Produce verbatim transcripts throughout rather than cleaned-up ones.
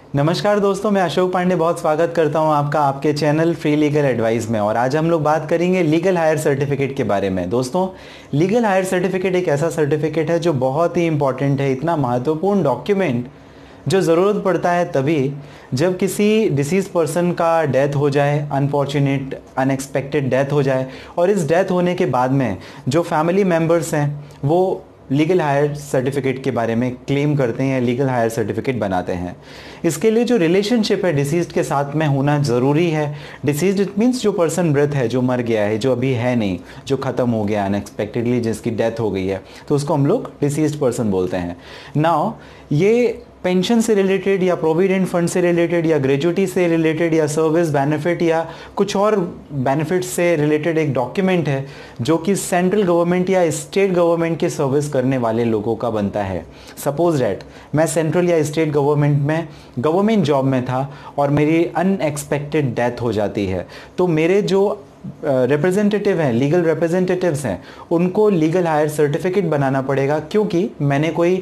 नमस्कार दोस्तों, मैं अशोक पांडे बहुत स्वागत करता हूं आपका आपके चैनल फ्री लीगल एडवाइस में। और आज हम लोग बात करेंगे लीगल हायर सर्टिफिकेट के बारे में। दोस्तों, लीगल हायर सर्टिफिकेट एक ऐसा सर्टिफिकेट है जो बहुत ही इंपॉर्टेंट है, इतना महत्वपूर्ण डॉक्यूमेंट जो ज़रूरत पड़ता है तभी जब किसी डिसीज पर्सन का डेथ हो जाए, अनफॉर्चुनेट अनएक्सपेक्टेड डेथ हो जाए, और इस डेथ होने के बाद में जो फैमिली मेम्बर्स हैं वो लीगल हायर सर्टिफिकेट के बारे में क्लेम करते हैं या लीगल हायर सर्टिफिकेट बनाते हैं। इसके लिए जो रिलेशनशिप है डिसीज्ड के साथ में होना ज़रूरी है। डिसीज्ड इट मीन्स जो पर्सन मृत है, जो मर गया है, जो अभी है नहीं, जो ख़त्म हो गया अनएक्सपेक्टेडली, जिसकी डेथ हो गई है, तो उसको हम लोग डिसीज्ड पर्सन बोलते हैं। नाउ ये पेंशन से रिलेटेड या प्रोविडेंट फंड से रिलेटेड या ग्रेजुटी से रिलेटेड या सर्विस बेनिफिट या कुछ और बेनिफिट से रिलेटेड एक डॉक्यूमेंट है जो कि सेंट्रल गवर्नमेंट या स्टेट गवर्नमेंट की सर्विस करने वाले लोगों का बनता है। सपोज डैट मैं सेंट्रल या स्टेट गवर्नमेंट में गवर्नमेंट जॉब में था और मेरी अनएक्सपेक्टेड डेथ हो जाती है, तो मेरे जो रिप्रेजेंटेटिव uh, हैं, लीगल रिप्रेजेंटेटिव्स हैं, उनको लीगल हायर सर्टिफिकेट बनाना पड़ेगा, क्योंकि मैंने कोई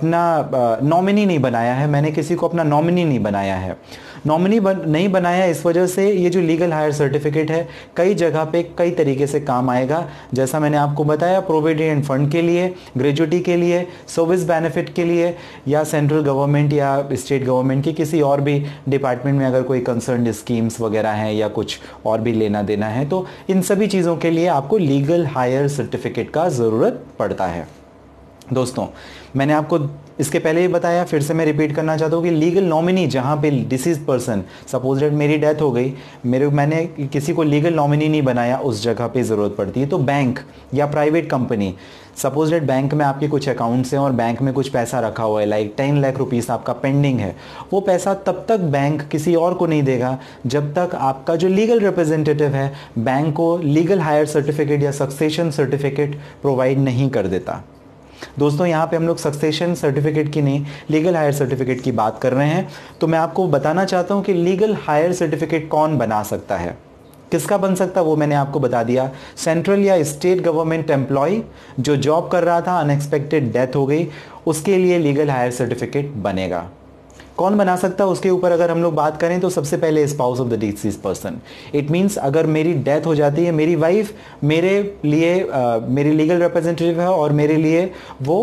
अपना नॉमिनी uh, नहीं बनाया है, मैंने किसी को अपना नॉमिनी नहीं बनाया है। नॉमिनी बन, नहीं बनाया, इस वजह से ये जो लीगल हायर सर्टिफिकेट है कई जगह पे कई तरीके से काम आएगा। जैसा मैंने आपको बताया, प्रोविडेंट फंड के लिए, ग्रेजुटी के लिए, सर्विस बेनिफिट के लिए, या सेंट्रल गवर्नमेंट या स्टेट गवर्नमेंट की किसी और भी डिपार्टमेंट में अगर कोई कंसर्न स्कीम्स वगैरह हैं या कुछ और भी लेना देना है, तो इन सभी चीज़ों के लिए आपको लीगल हायर सर्टिफिकेट का ज़रूरत पड़ता है। दोस्तों, मैंने आपको इसके पहले ही बताया, फिर से मैं रिपीट करना चाहता हूँ कि लीगल नॉमिनी जहाँ पे डिसीज पर्सन, सपोज डेट मेरी डेथ हो गई, मेरे मैंने किसी को लीगल नॉमिनी नहीं बनाया, उस जगह पे ज़रूरत पड़ती है। तो बैंक या private company, suppose that bank में आपके कुछ अकाउंट्स हैं और बैंक में कुछ पैसा रखा हुआ है, लाइक टेन लाख रुपीज़ आपका पेंडिंग है, वो पैसा तब तक बैंक किसी और को नहीं देगा जब तक आपका जो लीगल रिप्रेजेंटेटिव है बैंक को लीगल हायर सर्टिफिकेट या सक्सेशन सर्टिफिकेट प्रोवाइड नहीं कर देता। दोस्तों, यहाँ पे हम लोग सक्सेशन सर्टिफिकेट की नहीं, लीगल हायर सर्टिफिकेट की बात कर रहे हैं। तो मैं आपको बताना चाहता हूँ कि लीगल हायर सर्टिफिकेट कौन बना सकता है, किसका बन सकता है, वो मैंने आपको बता दिया। सेंट्रल या स्टेट गवर्नमेंट एम्प्लॉय जो जॉब कर रहा था, अनएक्सपेक्टेड डेथ हो गई, उसके लिए लीगल हायर सर्टिफिकेट बनेगा। कौन बना सकता है उसके ऊपर अगर हम लोग बात करें तो सबसे पहले spouse of the deceased person. It means अगर मेरी डेथ हो जाती है, मेरी वाइफ मेरे लिए uh, मेरी लीगल रिप्रेजेंटेटिव है और मेरे लिए वो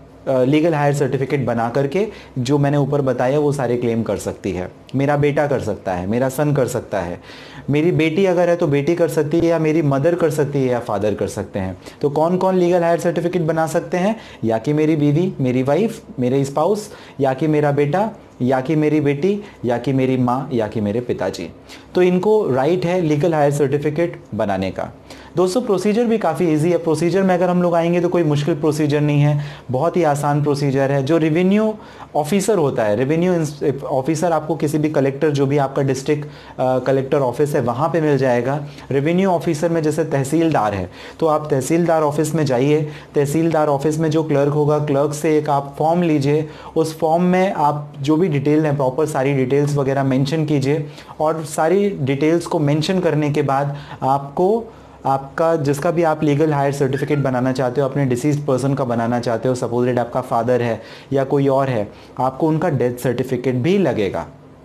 लीगल हायर सर्टिफिकेट बना करके जो मैंने ऊपर बताया वो सारे क्लेम कर सकती है। मेरा बेटा कर सकता है, मेरा सन कर सकता है, मेरी बेटी अगर है तो बेटी कर सकती है, या मेरी मदर कर सकती है, या फादर कर सकते हैं। तो कौन कौन लीगल हायर सर्टिफिकेट बना सकते हैं? या कि मेरी बीवी, मेरी वाइफ, मेरे स्पाउस, या कि मेरा बेटा, या कि मेरी बेटी, या कि मेरी माँ, या कि मेरे पिताजी। तो इनको राइट है लीगल हायर सर्टिफिकेट बनाने का। दोस्तों, प्रोसीजर भी काफ़ी इजी है। प्रोसीजर में अगर हम लोग आएंगे तो कोई मुश्किल प्रोसीजर नहीं है, बहुत ही आसान प्रोसीजर है। जो रेवेन्यू ऑफिसर होता है, रेवेन्यू ऑफिसर आपको किसी भी कलेक्टर, जो भी आपका डिस्ट्रिक्ट कलेक्टर ऑफिस है वहाँ पे मिल जाएगा। रेवेन्यू ऑफिसर में जैसे तहसीलदार है तो आप तहसीलदार ऑफिस में जाइए, तहसीलदार ऑफिस में जो क्लर्क होगा, क्लर्क से एक आप फॉर्म लीजिए, उस फॉर्म में आप जो भी डिटेल है प्रॉपर सारी डिटेल्स वगैरह मेंशन कीजिए, और सारी डिटेल्स को मेंशन करने के बाद आपको आपका जिसका भी आप लीगल हायर सर्टिफिकेट बनाना चाहते हो, अपने डिसीज पर्सन का बनाना चाहते हो, सपोज दैट आपका फादर है या कोई और है, आपको उनका डेथ सर्टिफिकेट भी लगेगा।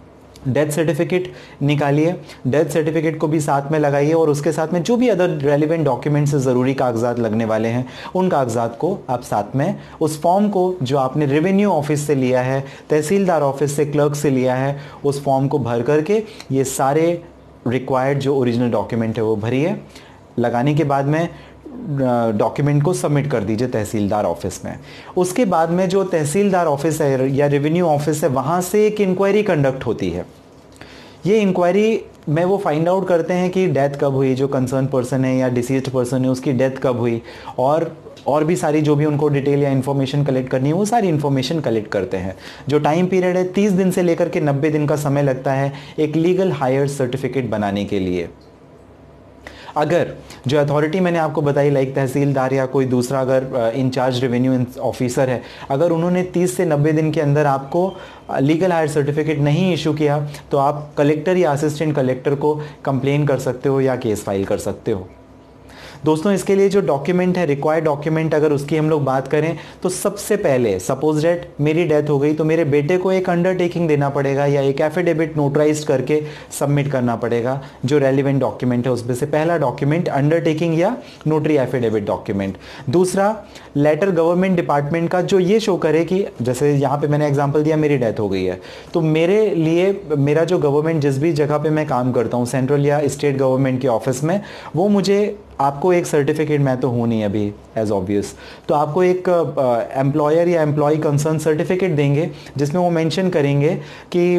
डेथ सर्टिफिकेट निकालिए, डेथ सर्टिफिकेट को भी साथ में लगाइए, और उसके साथ में जो भी अदर रेलिवेंट डॉक्यूमेंट्स से ज़रूरी कागजात लगने वाले हैं उन कागजात को आप साथ में, उस फॉर्म को जो आपने रेवेन्यू ऑफिस से लिया है, तहसीलदार ऑफिस से, क्लर्क से लिया है, उस फॉर्म को भर करके ये सारे रिक्वायर्ड जो ओरिजिनल डॉक्यूमेंट है वो भरिए। लगाने के बाद में डॉक्यूमेंट को सबमिट कर दीजिए तहसीलदार ऑफिस में। उसके बाद में जो तहसीलदार ऑफिस है या रेवेन्यू ऑफिस है वहाँ से एक इंक्वायरी कंडक्ट होती है। ये इंक्वायरी में वो फाइंड आउट करते हैं कि डेथ कब हुई, जो कंसर्न पर्सन है या डिसीज्ड पर्सन है उसकी डेथ कब हुई, और और भी सारी जो भी उनको डिटेल या इन्फॉर्मेशन कलेक्ट करनी है वो सारी इन्फॉर्मेशन कलेक्ट करते हैं। जो टाइम पीरियड है तीस दिन से लेकर के नब्बे दिन का समय लगता है एक लीगल हायर सर्टिफिकेट बनाने के लिए। अगर जो अथॉरिटी मैंने आपको बताई, लाइक तहसीलदार या कोई दूसरा अगर इंचार्ज रेवेन्यू ऑफिसर है, अगर उन्होंने तीस से नब्बे दिन के अंदर आपको लीगल हायर सर्टिफिकेट नहीं इशू किया तो आप कलेक्टर या असिस्टेंट कलेक्टर को कंप्लेन कर सकते हो या केस फाइल कर सकते हो। दोस्तों इसके लिए जो डॉक्यूमेंट है, रिक्वायर्ड डॉक्यूमेंट, अगर उसकी हम लोग बात करें तो सबसे पहले सपोज डेट मेरी डेथ हो गई तो मेरे बेटे को एक अंडरटेकिंग देना पड़ेगा या एक एफिडेविट नोटराइज करके सबमिट करना पड़ेगा। जो रेलिवेंट डॉक्यूमेंट है उसमें से पहला डॉक्यूमेंट अंडरटेकिंग या नोटरी एफिडेविट डॉक्यूमेंट। दूसरा लेटर गवर्नमेंट डिपार्टमेंट का जो ये शो करे कि जैसे यहाँ पे मैंने एग्जांपल दिया मेरी डेथ हो गई है, तो मेरे लिए मेरा जो गवर्नमेंट जिस भी जगह पे मैं काम करता हूँ, सेंट्रल या स्टेट गवर्नमेंट के ऑफिस में, वो मुझे आपको एक सर्टिफिकेट, मैं तो हूँ नहीं अभी एज ऑब्वियस, तो आपको एक एम्प्लॉयर uh, या एम्प्लॉय कंसर्न सर्टिफिकेट देंगे जिसमें वो मेंशन करेंगे कि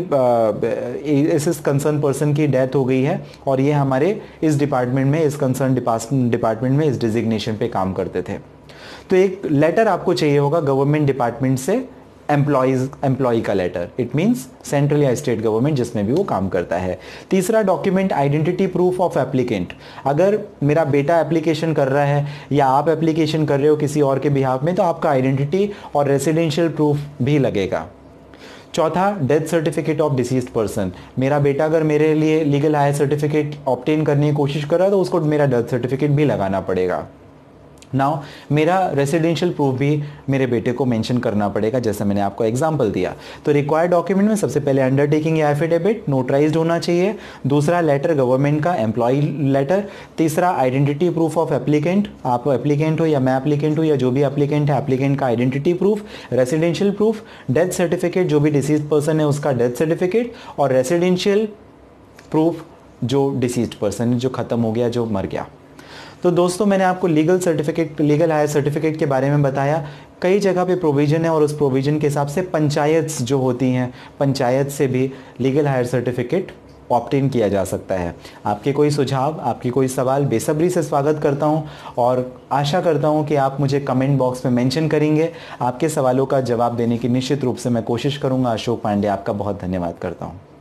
uh, इस इस कंसर्न पर्सन की डेथ हो गई है और ये हमारे इस डिपार्टमेंट में, इस कंसर्न डिपार्टमेंट में इस डिजिग्नेशन पे काम करते थे। तो एक लेटर आपको चाहिए होगा गवर्नमेंट डिपार्टमेंट से, एम्प्लॉइज एम्प्लॉय का लेटर, इट मींस सेंट्रल या स्टेट गवर्नमेंट जिसमें भी वो काम करता है। तीसरा document identity proof of applicant. अगर मेरा बेटा एप्लीकेशन कर रहा है या आप एप्लीकेशन कर रहे हो किसी और के बिहाफ में, तो आपका आइडेंटिटी और रेसिडेंशियल प्रूफ भी लगेगा। चौथा death certificate of deceased person. मेरा बेटा अगर मेरे लिए लीगल हायर सर्टिफिकेट ऑब्टेन करने की कोशिश कर रहा है तो उसको मेरा डेथ सर्टिफिकेट भी लगाना पड़ेगा। नाउ मेरा रेसिडेंशियल प्रूफ भी मेरे बेटे को मेंशन करना पड़ेगा, जैसे मैंने आपको एग्जांपल दिया। तो रिक्वायर्ड डॉक्यूमेंट में सबसे पहले अंडरटेकिंग या एफिडेविट नोटराइज्ड होना चाहिए। दूसरा लेटर गवर्नमेंट का, एम्प्लॉय लेटर। तीसरा आइडेंटिटी प्रूफ ऑफ एप्लीकेंट, आप एप्लीकेंट हो या मैं एप्लीकेंट हो या जो भी एप्लीकेंट है, एप्लीकेंट का identity proof. Residential proof, death certificate, जो भी डिसीज पर्सन है उसका डेथ सर्टिफिकेट। और रेसिडेंशियल प्रूफ जो डिसीज्ड पर्सन है, जो खत्म हो गया, जो मर गया। तो दोस्तों मैंने आपको legal certificate, legal heir certificate के बारे में बताया। कई जगह पे प्रोविज़न है और उस प्रोविज़न के हिसाब से पंचायत जो होती हैं, पंचायत से भी लीगल हायर सर्टिफिकेट ऑब्टेन किया जा सकता है। आपके कोई सुझाव, आपकी कोई सवाल, बेसब्री से स्वागत करता हूं और आशा करता हूं कि आप मुझे कमेंट बॉक्स में मेंशन करेंगे। आपके सवालों का जवाब देने की निश्चित रूप से मैं कोशिश करूंगा। अशोक पांडे आपका बहुत धन्यवाद करता हूं।